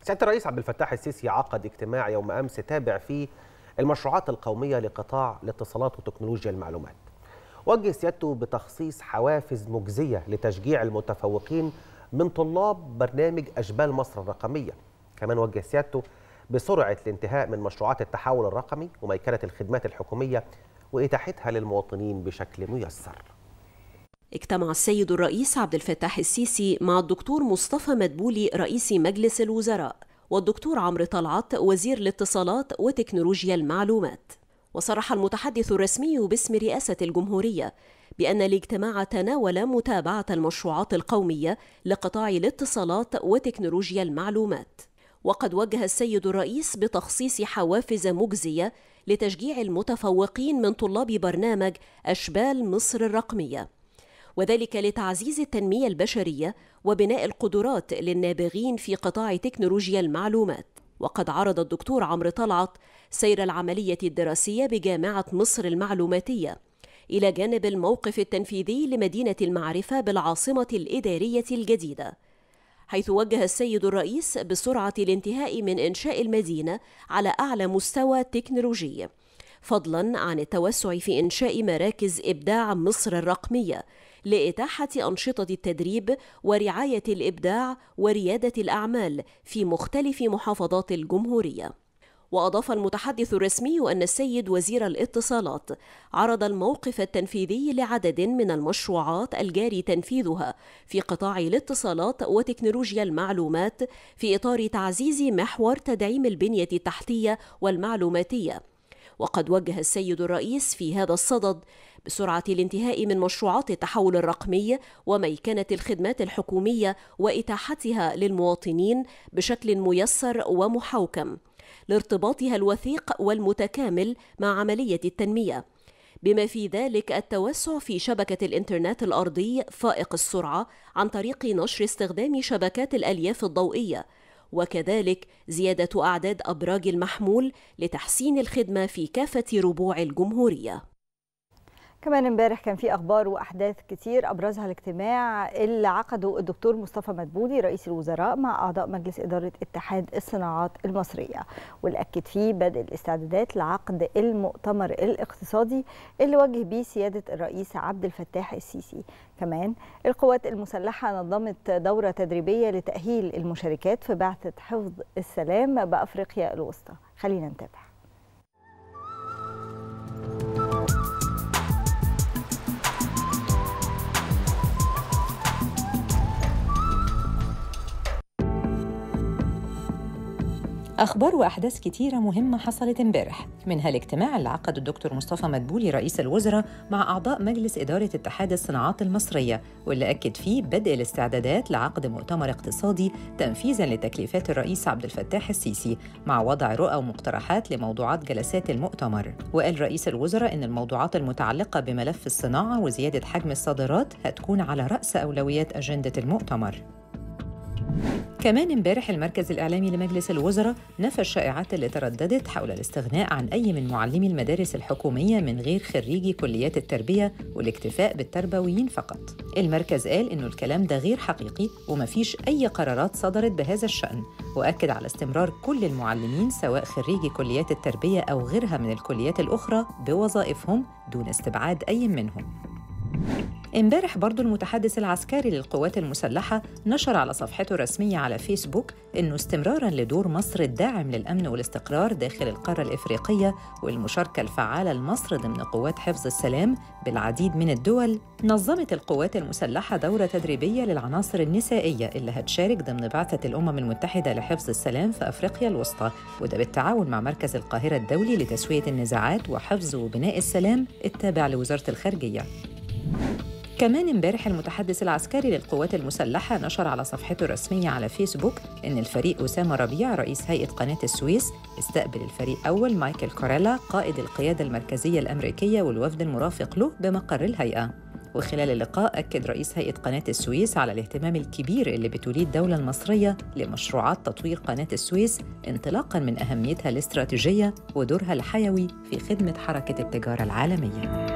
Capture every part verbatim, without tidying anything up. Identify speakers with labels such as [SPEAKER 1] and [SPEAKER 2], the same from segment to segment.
[SPEAKER 1] سيادة الرئيس عبد الفتاح السيسي عقد اجتماع يوم أمس تابع فيه المشروعات القومية لقطاع الاتصالات وتكنولوجيا المعلومات. وجه سيادته بتخصيص حوافز مجزية لتشجيع المتفوقين من طلاب برنامج أشبال مصر الرقمية. كمان وجه سيادته بسرعة الانتهاء من مشروعات التحول الرقمي وميكنة الخدمات الحكومية وإتاحتها للمواطنين بشكل ميسر.
[SPEAKER 2] اجتمع السيد الرئيس عبد الفتاح السيسي مع الدكتور مصطفى مدبولي رئيس مجلس الوزراء والدكتور عمرو طلعت وزير الاتصالات وتكنولوجيا المعلومات. وصرح المتحدث الرسمي باسم رئاسة الجمهورية بأن الاجتماع تناول متابعة المشروعات القومية لقطاع الاتصالات وتكنولوجيا المعلومات. وقد وجه السيد الرئيس بتخصيص حوافز مجزية لتشجيع المتفوقين من طلاب برنامج أشبال مصر الرقمية، وذلك لتعزيز التنمية البشرية وبناء القدرات للنابغين في قطاع تكنولوجيا المعلومات. وقد عرض الدكتور عمرو طلعت سير العملية الدراسية بجامعة مصر المعلوماتية إلى جانب الموقف التنفيذي لمدينة المعرفة بالعاصمة الإدارية الجديدة، حيث وجه السيد الرئيس بسرعة الانتهاء من إنشاء المدينة على أعلى مستوى تكنولوجي، فضلاً عن التوسع في إنشاء مراكز إبداع مصر الرقمية لإتاحة أنشطة التدريب ورعاية الإبداع وريادة الأعمال في مختلف محافظات الجمهورية. وأضاف المتحدث الرسمي أن السيد وزير الاتصالات عرض الموقف التنفيذي لعدد من المشروعات الجاري تنفيذها في قطاع الاتصالات وتكنولوجيا المعلومات في إطار تعزيز محور تدعيم البنية التحتية والمعلوماتية. وقد وجه السيد الرئيس في هذا الصدد بسرعة الانتهاء من مشروعات التحول الرقمي وميكنة الخدمات الحكومية وإتاحتها للمواطنين بشكل ميسر ومحوكم لارتباطها الوثيق والمتكامل مع عملية التنمية، بما في ذلك التوسع في شبكة الإنترنت الأرضي فائق السرعة عن طريق نشر استخدام شبكات الألياف الضوئية، وكذلك زيادة أعداد أبراج المحمول لتحسين الخدمة في كافة ربوع الجمهورية.
[SPEAKER 3] كمان امبارح كان في اخبار واحداث كتير ابرزها الاجتماع اللي عقده الدكتور مصطفى مدبولي رئيس الوزراء مع اعضاء مجلس اداره اتحاد الصناعات المصريه، واللي اكد فيه بدء الاستعدادات لعقد المؤتمر الاقتصادي اللي وجه بيه سياده الرئيس عبد الفتاح السيسي. كمان القوات المسلحه نظمت دوره تدريبيه لتاهيل المشاركات في بعثه حفظ السلام بافريقيا الوسطى. خلينا نتابع.
[SPEAKER 4] أخبار وأحداث كتيرة مهمة حصلت امبارح، منها الاجتماع اللي عقده الدكتور مصطفى مدبولي رئيس الوزراء مع أعضاء مجلس إدارة اتحاد الصناعات المصرية، واللي أكد فيه بدء الاستعدادات لعقد مؤتمر اقتصادي تنفيذاً لتكليفات الرئيس عبد الفتاح السيسي مع وضع رؤى ومقترحات لموضوعات جلسات المؤتمر. وقال رئيس الوزراء إن الموضوعات المتعلقة بملف الصناعة وزيادة حجم الصادرات هتكون على رأس أولويات أجندة المؤتمر. كمان امبارح المركز الإعلامي لمجلس الوزراء نفى الشائعات اللي ترددت حول الاستغناء عن أي من معلمي المدارس الحكومية من غير خريجي كليات التربية والاكتفاء بالتربويين فقط. المركز قال إنه الكلام ده غير حقيقي ومفيش أي قرارات صدرت بهذا الشأن، وأكد على استمرار كل المعلمين سواء خريجي كليات التربية أو غيرها من الكليات الأخرى بوظائفهم دون استبعاد أي منهم. امبارح برضو المتحدث العسكري للقوات المسلحة نشر على صفحته الرسمية على فيسبوك إنه استمراراً لدور مصر الداعم للأمن والاستقرار داخل القارة الإفريقية والمشاركة الفعالة لمصر ضمن قوات حفظ السلام بالعديد من الدول، نظمت القوات المسلحة دورة تدريبية للعناصر النسائية اللي هتشارك ضمن بعثة الأمم المتحدة لحفظ السلام في أفريقيا الوسطى، وده بالتعاون مع مركز القاهرة الدولي لتسوية النزاعات وحفظ وبناء السلام التابع لوزارة الخارجية. كمان امبارح المتحدث العسكري للقوات المسلحة نشر على صفحته الرسمية على فيسبوك إن الفريق أسامة ربيع رئيس هيئة قناة السويس استقبل الفريق أول مايكل كوريلا قائد القيادة المركزية الأمريكية والوفد المرافق له بمقر الهيئة. وخلال اللقاء أكد رئيس هيئة قناة السويس على الاهتمام الكبير اللي بتوليه الدولة المصرية لمشروعات تطوير قناة السويس انطلاقاً من أهميتها الاستراتيجية ودورها الحيوي في خدمة حركة التجارة العالمية.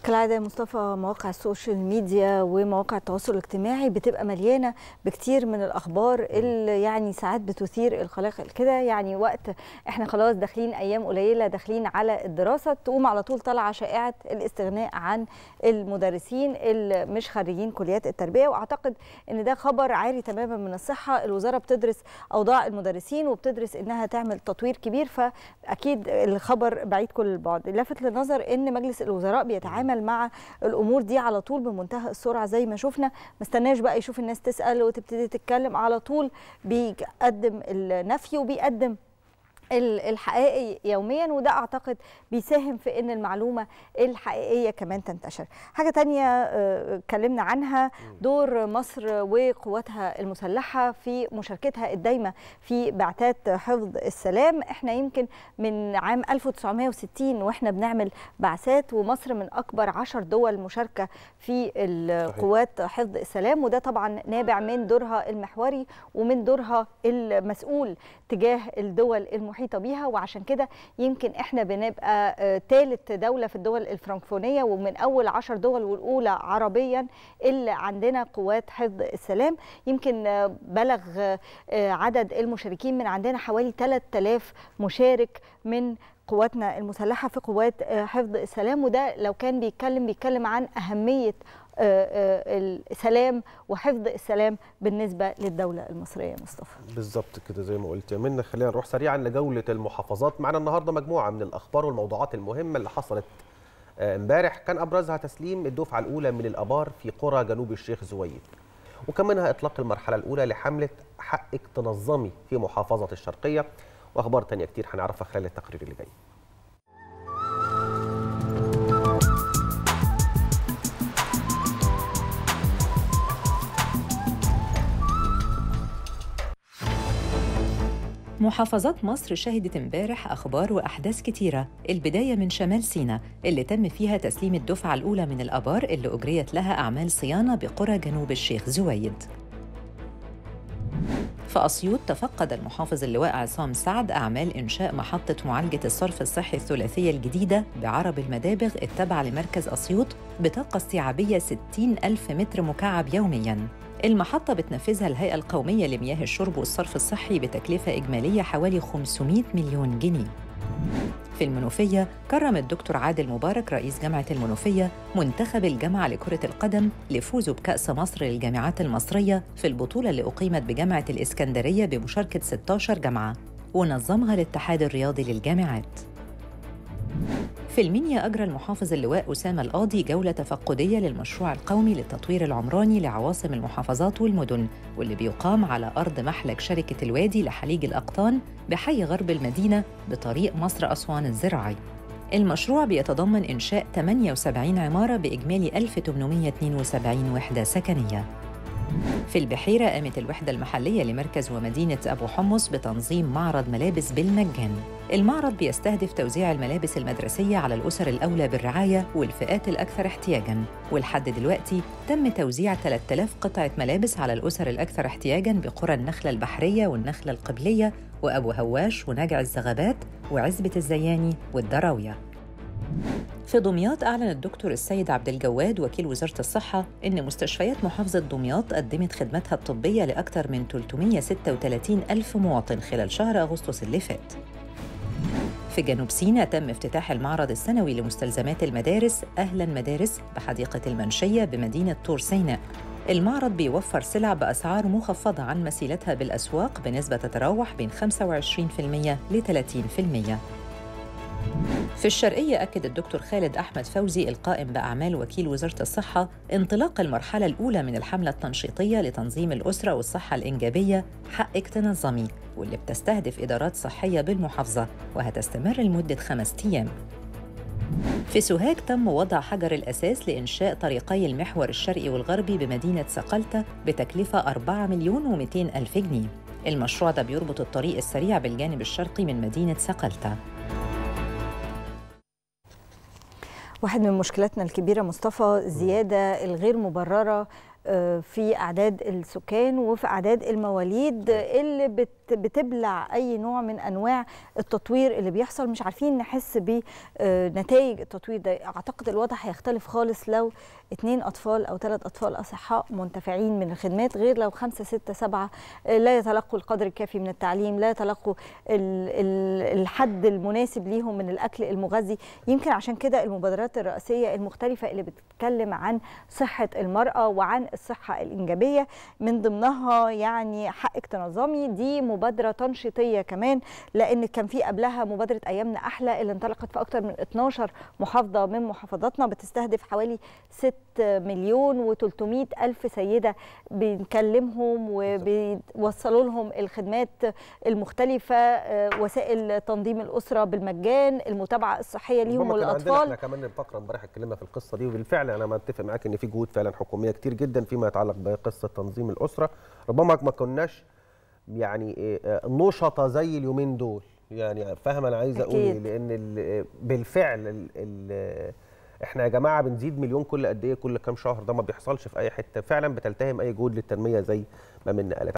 [SPEAKER 3] كالعاده يا مصطفى مواقع السوشيال ميديا ومواقع التواصل الاجتماعي بتبقى مليانه بكتير من الاخبار اللي يعني ساعات بتثير القلق كده، يعني وقت احنا خلاص داخلين ايام قليله داخلين على الدراسه تقوم على طول طالعه شائعه الاستغناء عن المدرسين اللي مش خريجين كليات التربيه، واعتقد ان ده خبر عاري تماما من الصحه. الوزاره بتدرس اوضاع المدرسين وبتدرس انها تعمل تطوير كبير، فاكيد الخبر بعيد كل البعد. لافت للنظر ان مجلس الوزراء بيتعامل مع الامور دي على طول بمنتهى السرعه زي ما شفنا، ما استناش بقى يشوف الناس تسال وتبتدي تتكلم، على طول بيقدم النفي وبيقدم الحقائق يوميا، وده اعتقد بيساهم في ان المعلومه الحقيقيه كمان تنتشر. حاجه تانية اتكلمنا عنها، دور مصر وقواتها المسلحه في مشاركتها الدايمه في بعثات حفظ السلام. احنا يمكن من عام ألف وتسعمائة وستين واحنا بنعمل بعثات، ومصر من اكبر عشر دول مشاركه في القوات حفظ السلام، وده طبعا نابع من دورها المحوري ومن دورها المسؤول تجاه الدول المحيطه بيها، وعشان كده يمكن احنا بنبقى ثالث دوله في الدول الفرنكفونيه ومن اول عشر دول والاولى عربيا اللي عندنا قوات حفظ السلام. يمكن بلغ عدد المشاركين من عندنا حوالي ثلاثة آلاف مشارك من قواتنا المسلحه في قوات حفظ السلام، وده لو كان بيتكلم بيتكلم عن اهميه السلام وحفظ السلام بالنسبه للدوله المصريه. مصطفى
[SPEAKER 1] بالظبط كده زي ما قلت يا منى. خلينا نروح سريعا لجوله المحافظات. معنا النهارده مجموعه من الاخبار والموضوعات المهمه اللي حصلت امبارح، كان ابرزها تسليم الدفعه الاولى من الابار في قرى جنوب الشيخ زويد، وكمنها اطلاق المرحله الاولى لحمله حقك تنظمي في محافظه الشرقيه، واخبار ثانيه كتير هنعرفها خلال التقرير اللي جاي.
[SPEAKER 4] محافظات مصر شهدت امبارح أخبار وأحداث كتيرة. البداية من شمال سيناء اللي تم فيها تسليم الدفعة الأولى من الآبار اللي أجريت لها أعمال صيانة بقرى جنوب الشيخ زويد. في أسيوط تفقد المحافظ اللواء عصام سعد أعمال إنشاء محطة معالجة الصرف الصحي الثلاثية الجديدة بعرب المدابغ التابعة لمركز أسيوط بطاقة استيعابية ستين ألف متر مكعب يومياً. المحطة بتنفذها الهيئة القومية لمياه الشرب والصرف الصحي بتكلفة إجمالية حوالي خمسمائة مليون جنيه. في المنوفية كرم الدكتور عادل مبارك رئيس جامعة المنوفية منتخب الجامعة لكرة القدم لفوزه بكأس مصر للجامعات المصرية في البطولة اللي أقيمت بجامعة الإسكندرية بمشاركة ستة عشر جامعة ونظمها الاتحاد الرياضي للجامعات. في المنيا أجرى المحافظ اللواء أسامة القاضي جولة تفقدية للمشروع القومي للتطوير العمراني لعواصم المحافظات والمدن، واللي بيقام على أرض محلك شركة الوادي لحليج الأقطان بحي غرب المدينة بطريق مصر أسوان الزراعي. المشروع بيتضمن إنشاء ثمانية وسبعين عمارة بإجمالي ألف وثمانمائة واثنين وسبعين وحدة سكنية. في البحيرة قامت الوحدة المحلية لمركز ومدينة أبو حمص بتنظيم معرض ملابس بالمجان. المعرض بيستهدف توزيع الملابس المدرسية على الأسر الأولى بالرعاية والفئات الأكثر احتياجاً، ولحد دلوقتي تم توزيع ثلاثة آلاف قطعة ملابس على الأسر الأكثر احتياجاً بقرى النخلة البحرية والنخلة القبلية وأبو هواش ونجع الزغبات وعزبة الزياني والدراوية. في دمياط أعلن الدكتور السيد عبد الجواد وكيل وزارة الصحة إن مستشفيات محافظة دمياط قدمت خدماتها الطبية لأكثر من ثلاثمائة وستة وثلاثين ألف مواطن خلال شهر أغسطس اللي فات. في جنوب سيناء تم افتتاح المعرض السنوي لمستلزمات المدارس أهلاً مدارس بحديقة المنشية بمدينة طور سيناء. المعرض بيوفر سلع بأسعار مخفضة عن مثيلتها بالأسواق بنسبة تتراوح بين خمسة وعشرين بالمئة ل ثلاثين بالمئة. في الشرقية أكد الدكتور خالد أحمد فوزي القائم بأعمال وكيل وزارة الصحة انطلاق المرحلة الأولى من الحملة التنشيطية لتنظيم الأسرة والصحة الإنجابية حقك تنظمي، واللي بتستهدف إدارات صحية بالمحافظة وهتستمر لمدة خمسة أيام. في سوهاج تم وضع حجر الأساس لإنشاء طريقي المحور الشرقي والغربي بمدينة صقلتة بتكلفة أربعة مليون ومئتين ألف جنيه. المشروع ده بيربط الطريق السريع بالجانب الشرقي من مدينة صقلتة.
[SPEAKER 3] واحد من مشكلاتنا الكبيرة مصطفى الزيادة الغير مبررة في أعداد السكان وفي أعداد المواليد اللي بت بتبلع اي نوع من انواع التطوير اللي بيحصل. مش عارفين نحس بنتائج التطوير ده. اعتقد الوضع هيختلف خالص لو اتنين اطفال او ثلاث اطفال اصحاء منتفعين من الخدمات، غير لو خمسه سته سبعه لا يتلقوا القدر الكافي من التعليم، لا يتلقوا الحد المناسب ليهم من الاكل المغذي. يمكن عشان كده المبادرات الرئاسيه المختلفه اللي بتتكلم عن صحه المراه وعن الصحه الانجابيه، من ضمنها يعني حقك تنظمي، دي مبادره تنشيطيه كمان، لان كان في قبلها مبادره ايامنا احلى اللي انطلقت في اكثر من اتناشر محافظه من محافظاتنا، بتستهدف حوالي ستة مليون وتلتمية الف سيده، بنكلمهم وبيوصلوا لهم الخدمات المختلفه، وسائل تنظيم الاسره بالمجان، المتابعه الصحيه ليهم والاطفال.
[SPEAKER 1] احنا كمان الفقره امبارح اتكلمنا في القصه دي، وبالفعل انا متفق معاك ان في جهود فعلا حكوميه كتير جدا فيما يتعلق بقصه تنظيم الاسره. ربما ما كناش يعني نشطه زي اليومين دول، يعني فاهم انا عايز اقول ايه، لان بالفعل ال ال احنا يا جماعه بنزيد مليون كل قد ايه، كل كام شهر، ده ما بيحصلش في اي حته، فعلا بتلتهم اي جهود للتنميه زي ما منى قالت.